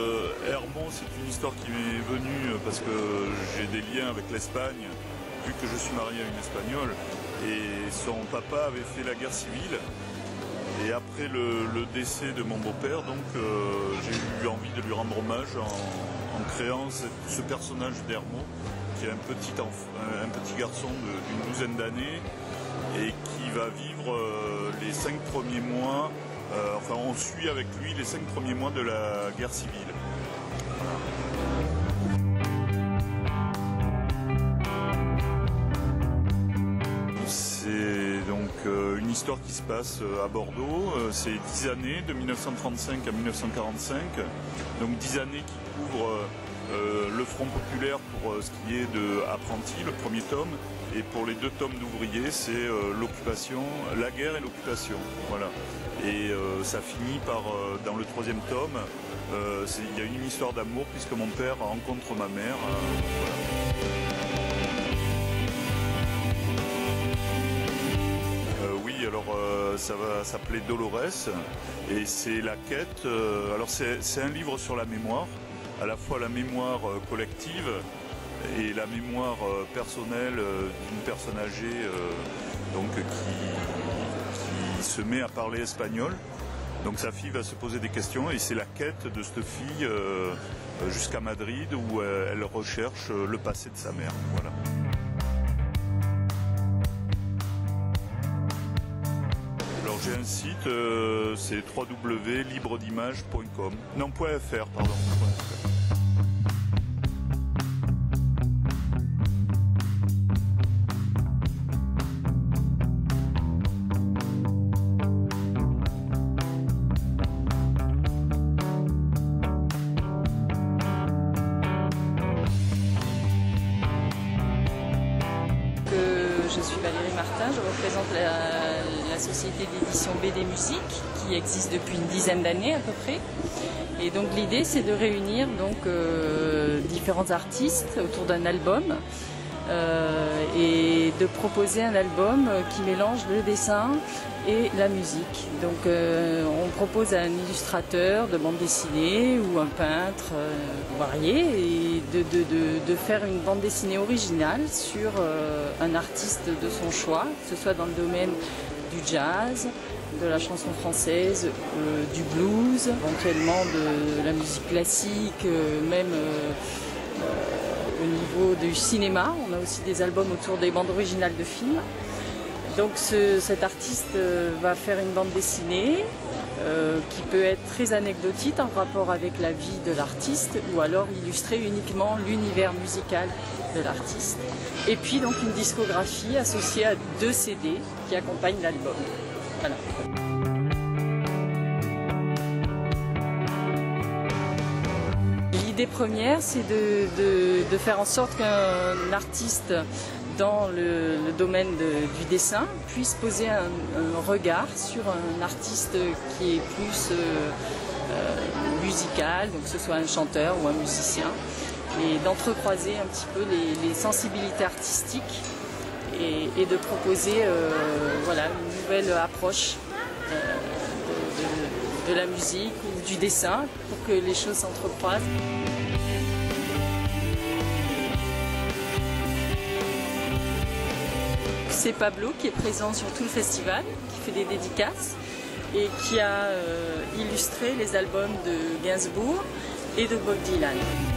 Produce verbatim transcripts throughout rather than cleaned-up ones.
euh, Hermont, c'est une histoire qui m'est venue parce que j'ai des liens avec l'Espagne, vu que je suis marié à une Espagnole. Et son papa avait fait la guerre civile. Et après le, le décès de mon beau-père, donc euh, j'ai eu envie de lui rendre hommage en, en créant ce, ce personnage d'Hermont, qui est un petit, un petit garçon d'une douzaine d'années et qui va vivre euh, les cinq premiers mois, euh, enfin on suit avec lui les cinq premiers mois de la guerre civile. Voilà. C'est donc euh, une histoire qui se passe euh, à Bordeaux. Euh, c'est dix années, de mille neuf cent trente-cinq à mille neuf cent quarante-cinq. Donc dix années qui couvrent euh, le Front populaire pour euh, ce qui est de Apprenti, le premier tome. Et pour les deux tomes d'ouvriers, c'est euh, l'occupation, la guerre et l'occupation. Voilà. Et euh, ça finit par, euh, dans le troisième tome, euh, il y a une histoire d'amour puisque mon père rencontre ma mère. Euh, voilà. Alors euh, ça va s'appeler Dolores et c'est la quête, euh, alors c'est un livre sur la mémoire, à la fois la mémoire euh, collective et la mémoire euh, personnelle euh, d'une personne âgée euh, donc, qui, qui se met à parler espagnol. Donc sa fille va se poser des questions et c'est la quête de cette fille euh, jusqu'à Madrid où euh, elle recherche le passé de sa mère. Voilà. J'ai un site, euh, c'est w w w point libre d'image point com. Non, .fr, pardon. Je suis Valérie Martin, je représente la, la société d'édition B D Musique qui existe depuis une dizaine d'années à peu près. Et donc l'idée c'est de réunir donc, euh, différents artistes autour d'un album euh, et de proposer un album qui mélange le dessin et la musique. Donc euh, on propose à un illustrateur de bande dessinée ou un peintre euh, varié et de, de, de, de faire une bande dessinée originale sur euh, un artiste de son choix, que ce soit dans le domaine du jazz, de la chanson française, euh, du blues, éventuellement de la musique classique, euh, même euh, euh, au niveau du cinéma. On a aussi des albums autour des bandes originales de films. Donc ce, cet artiste euh, va faire une bande dessinée euh, qui peut être très anecdotique en rapport avec la vie de l'artiste ou alors illustrer uniquement l'univers musical de l'artiste. Et puis donc une discographie associée à deux C D qui accompagnent l'album. Voilà. L'idée première, c'est de, de, de faire en sorte qu'un artiste dans le, le domaine de, du dessin puisse poser un, un regard sur un artiste qui est plus euh, euh, musical, donc que ce soit un chanteur ou un musicien, et d'entrecroiser un petit peu les, les sensibilités artistiques et, et de proposer euh, voilà, une nouvelle approche euh, de, de, de la musique ou du dessin pour que les choses s'entrecroisent. C'est Pablo qui est présent sur tout le festival, qui fait des dédicaces et qui a euh, illustré les albums de Gainsbourg et de Bob Dylan.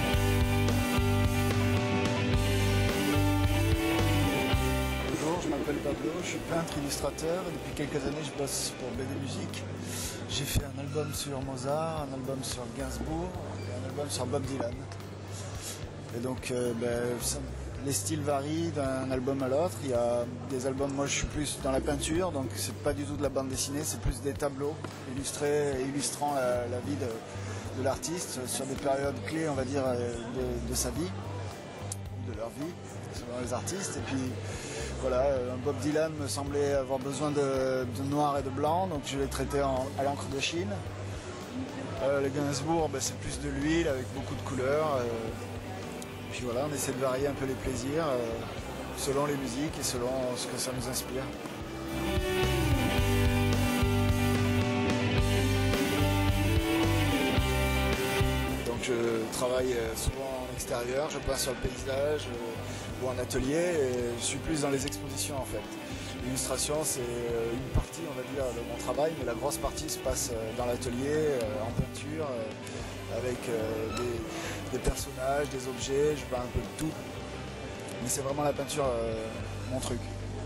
Bonjour, je m'appelle Pablo, je suis peintre illustrateur et depuis quelques années je bosse pour B D Musique. J'ai fait un album sur Mozart, un album sur Gainsbourg et un album sur Bob Dylan. Et donc euh, ben, ça, les styles varient d'un album à l'autre. Il y a des albums, moi je suis plus dans la peinture, donc c'est pas du tout de la bande dessinée, c'est plus des tableaux illustrés, illustrant la, la vie de, de l'artiste sur des périodes clés, on va dire, de, de sa vie, de leur vie, selon les artistes. Et puis voilà, un Bob Dylan me semblait avoir besoin de, de noir et de blanc, donc je l'ai traité en, à l'encre de Chine. Euh, le Gainsbourg, ben, c'est plus de l'huile avec beaucoup de couleurs. Euh, Puis voilà, on essaie de varier un peu les plaisirs euh, selon les musiques et selon ce que ça nous inspire. Donc je travaille souvent en extérieur, je peins sur le paysage euh, ou en atelier, et je suis plus dans les expositions en fait. L'illustration, c'est une partie, on va dire, de mon travail, mais la grosse partie se passe dans l'atelier, en peinture, avec des, des personnages, des objets, je peins un peu de tout. Mais c'est vraiment la peinture, mon truc.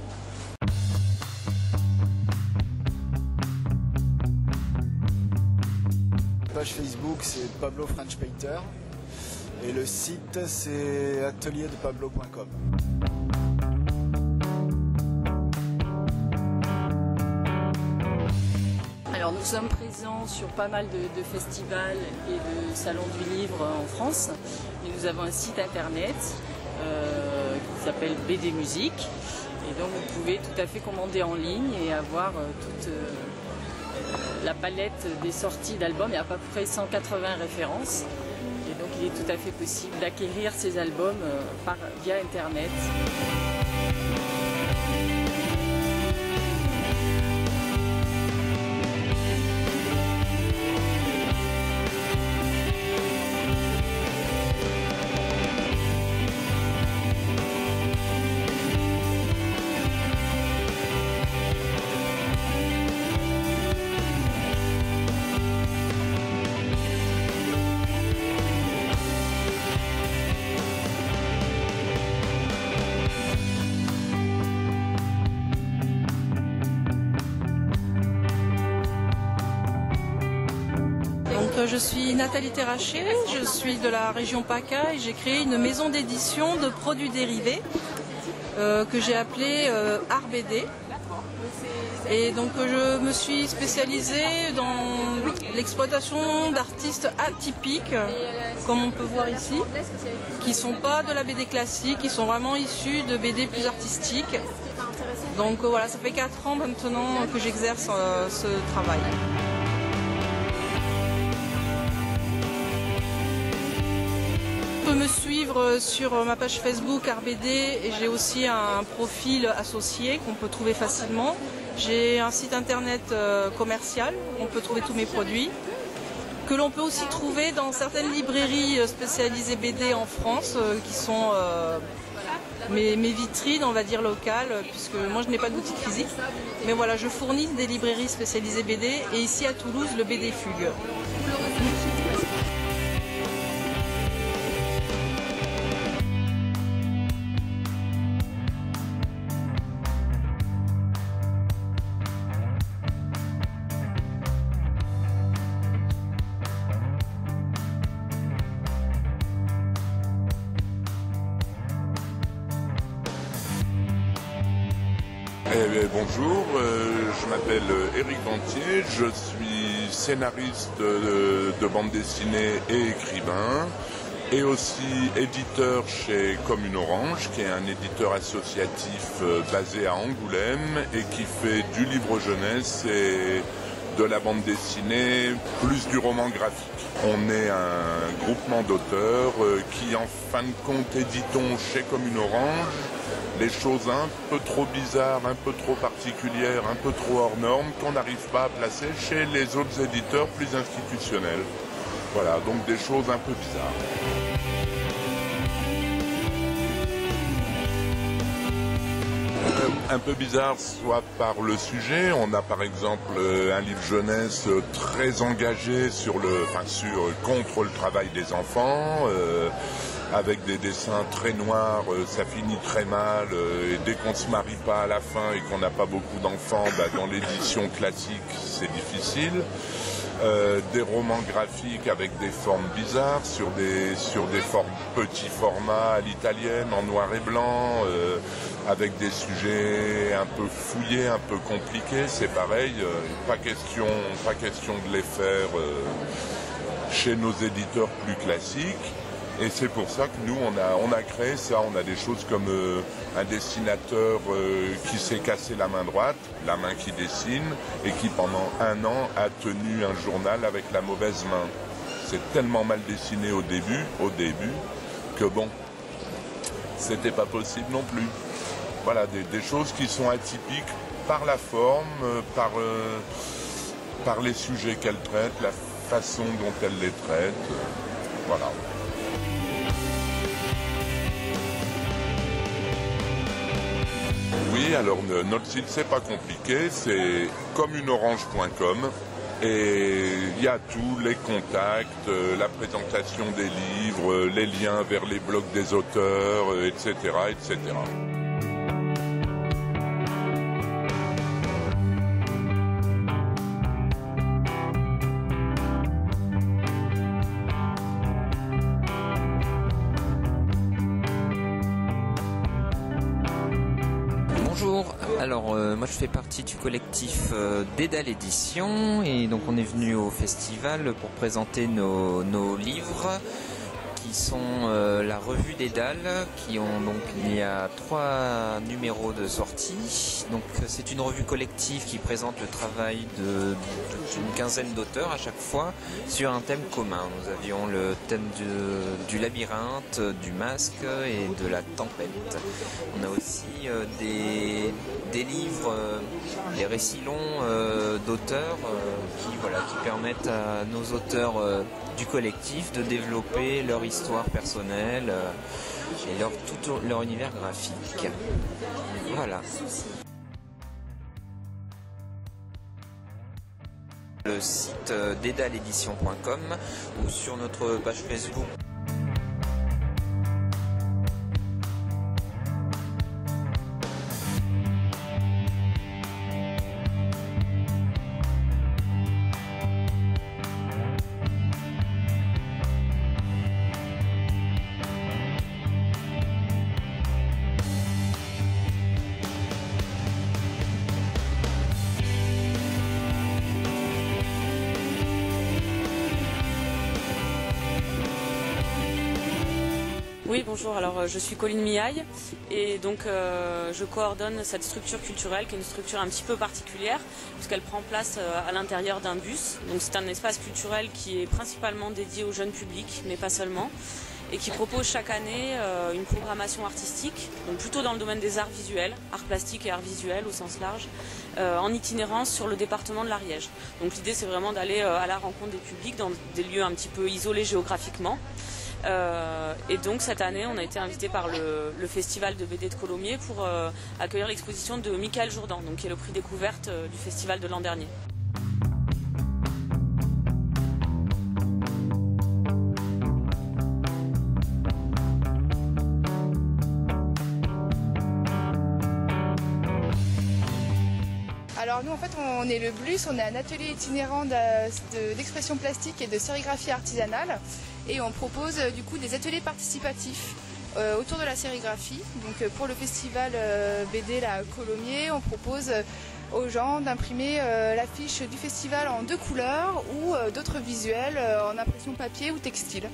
La page Facebook, c'est Pablo French Painter, et le site, c'est atelier de pablo point com. Alors nous sommes présents sur pas mal de, de festivals et de salons du livre en France. Et nous avons un site internet euh, qui s'appelle B D Musique. Et donc vous pouvez tout à fait commander en ligne et avoir euh, toute euh, la palette des sorties d'albums. Il y a à peu près cent quatre-vingts références. Et donc il est tout à fait possible d'acquérir ces albums euh, par, via internet. Je suis Nathalie Terraché, je suis de la région PACA et j'ai créé une maison d'édition de produits dérivés euh, que j'ai appelée euh, Art B D. Et donc je me suis spécialisée dans l'exploitation d'artistes atypiques, comme on peut voir ici, qui ne sont pas de la B D classique, qui sont vraiment issus de B D plus artistiques. Donc euh, voilà, ça fait quatre ans maintenant que j'exerce euh, ce travail. On peut me suivre sur ma page Facebook Art B D et j'ai aussi un profil associé qu'on peut trouver facilement. J'ai un site internet commercial où on peut trouver tous mes produits, que l'on peut aussi trouver dans certaines librairies spécialisées B D en France, qui sont euh, mes, mes vitrines, on va dire, locales, puisque moi je n'ai pas de boutique physique. Mais voilà, je fournis des librairies spécialisées B D et ici à Toulouse, le B D Fugue. Eh bien, bonjour, euh, je m'appelle Éric Ventier, je suis scénariste de, de bande dessinée et écrivain, et aussi éditeur chez Commune Orange, qui est un éditeur associatif euh, basé à Angoulême et qui fait du livre jeunesse et de la bande dessinée, plus du roman graphique. On est un groupement d'auteurs euh, qui, en fin de compte, éditons chez Commune Orange les choses un peu trop bizarres, un peu trop particulières, un peu trop hors normes, qu'on n'arrive pas à placer chez les autres éditeurs plus institutionnels. Voilà, donc des choses un peu bizarres. Un peu bizarre, soit par le sujet. On a par exemple un livre jeunesse très engagé sur le, enfin sur contre le travail des enfants, euh, avec des dessins très noirs, euh, ça finit très mal. Euh, et dès qu'on ne se marie pas à la fin et qu'on n'a pas beaucoup d'enfants, bah, dans l'édition classique, c'est difficile. Euh, des romans graphiques avec des formes bizarres, sur des, sur des formes, petits formats à l'italienne, en noir et blanc, euh, avec des sujets un peu fouillés, un peu compliqués, c'est pareil, euh, pas question, pas question de les faire euh, chez nos éditeurs plus classiques. Et c'est pour ça que nous, on a, on a créé ça. On a des choses comme euh, un dessinateur euh, qui s'est cassé la main droite, la main qui dessine, et qui pendant un an a tenu un journal avec la mauvaise main. C'est tellement mal dessiné au début, au début, que bon, c'était pas possible non plus. Voilà, des, des choses qui sont atypiques par la forme, euh, par, euh, par les sujets qu'elle traite, la façon dont elle les traite. Voilà. Oui, alors notre site c'est pas compliqué, c'est communeorange point com et il y a tous les contacts, la présentation des livres, les liens vers les blogs des auteurs, et cetera, et cetera. Bonjour, alors euh, moi je fais partie du collectif euh, Dédale Édition et donc on est venu au festival pour présenter nos, nos livres qui sont euh, la revue Dédale, qui ont donc il y a trois numéros de sortie. Donc c'est une revue collective qui présente le travail de d'une quinzaine d'auteurs à chaque fois sur un thème commun. Nous avions le thème de, du labyrinthe, du masque et de la tempête. On a aussi euh, des, des livres, euh, des récits longs euh, d'auteurs euh, qui voilà qui permettent à nos auteurs euh, du collectif de développer leur histoire personnelle euh, et leur, tout leur univers graphique. Voilà. Le site euh, dédale édition point com ou sur notre page Facebook. Oui, bonjour, alors euh, je suis Colline Miaille et donc euh, je coordonne cette structure culturelle qui est une structure un petit peu particulière puisqu'elle prend place euh, à l'intérieur d'un bus. Donc c'est un espace culturel qui est principalement dédié au jeune public, mais pas seulement, et qui propose chaque année euh, une programmation artistique, donc plutôt dans le domaine des arts visuels, arts plastiques et arts visuels au sens large, euh, en itinérance sur le département de l'Ariège. Donc l'idée c'est vraiment d'aller euh, à la rencontre des publics dans des lieux un petit peu isolés géographiquement. Euh, et donc cette année on a été invité par le, le festival de B D de Colomiers pour euh, accueillir l'exposition de Michael Jourdan, donc, qui est le prix découverte euh, du festival de l'an dernier. Alors nous en fait on est le Blus, on est un atelier itinérant d'expression de, plastique et de sérigraphie artisanale et on propose du coup des ateliers participatifs euh, autour de la sérigraphie. Donc pour le festival euh, B D là, à Colomiers, on propose aux gens d'imprimer euh, l'affiche du festival en deux couleurs ou euh, d'autres visuels euh, en impression papier ou textile.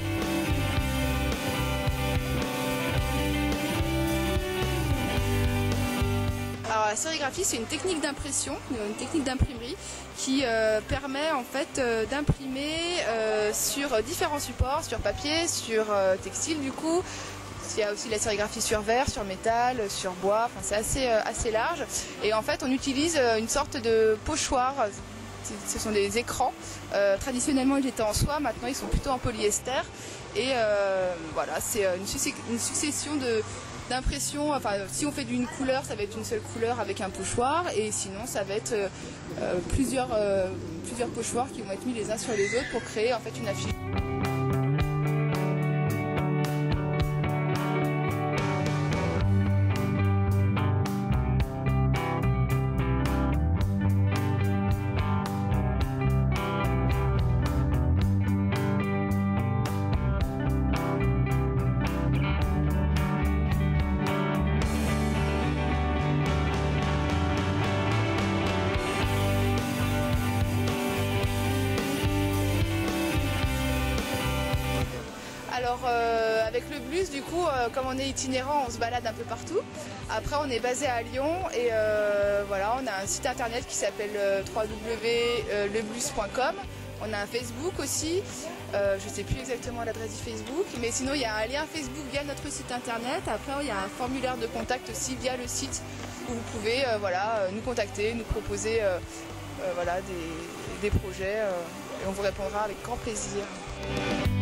Alors la sérigraphie c'est une technique d'impression, une technique d'imprimerie qui euh, permet en fait euh, d'imprimer euh, sur différents supports, sur papier, sur euh, textile du coup. Il y a aussi la sérigraphie sur verre, sur métal, sur bois, enfin, c'est assez, euh, assez large. Et en fait on utilise euh, une sorte de pochoir, ce sont des écrans. Euh, traditionnellement ils étaient en soie, maintenant ils sont plutôt en polyester. Et euh, voilà, c'est une, succ une succession de... d'impression, enfin si on fait d'une couleur ça va être une seule couleur avec un pochoir et sinon ça va être euh, plusieurs, euh, plusieurs pochoirs qui vont être mis les uns sur les autres pour créer en fait une affiche. Alors euh, avec le Blus du coup euh, comme on est itinérant on se balade un peu partout. Après on est basé à Lyon et euh, voilà on a un site internet qui s'appelle euh, w w w point le blus point com. On a un Facebook aussi, euh, je ne sais plus exactement l'adresse du Facebook, mais sinon il y a un lien Facebook via notre site internet. Après il y a un formulaire de contact aussi via le site où vous pouvez euh, voilà, nous contacter, nous proposer euh, euh, voilà, des, des projets euh, et on vous répondra avec grand plaisir.